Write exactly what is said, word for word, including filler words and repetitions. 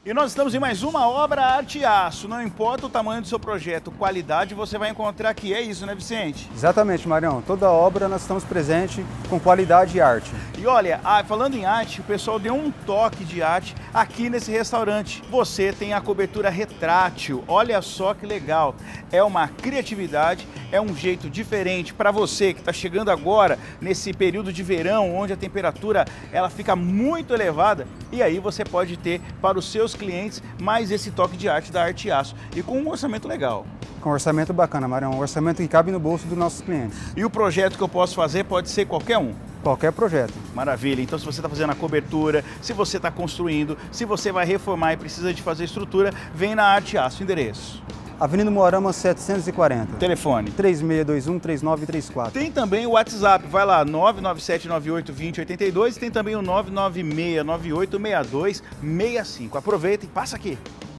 E nós estamos em mais uma obra Arte Aço. Não importa o tamanho do seu projeto, qualidade você vai encontrar aqui. É isso, né, Vicente? Exatamente, Marião. Toda obra nós estamos presentes com qualidade e arte. E olha, ah, falando em arte, o pessoal deu um toque de arte aqui nesse restaurante. Você tem a cobertura retrátil. Olha só que legal. É uma criatividade, é um jeito diferente para você que está chegando agora nesse período de verão, onde a temperatura ela fica muito elevada. E aí você pode ter para os seus clientes mais esse toque de arte da Arte Aço e com um orçamento legal. Com um orçamento bacana, Marião, um orçamento que cabe no bolso dos nossos clientes. E o projeto que eu posso fazer pode ser qualquer um? Qualquer projeto. Maravilha, então se você está fazendo a cobertura, se você está construindo, se você vai reformar e precisa de fazer estrutura, vem na Arte Aço. Endereço? Avenida Moarama setecentos e quarenta. Telefone? três seis dois um, três nove três quatro. Tem também o WhatsApp, vai lá, nove nove sete nove oito dois zero oito dois, tem também o nove nove seis nove oito seis dois seis cinco. Aproveita e passa aqui.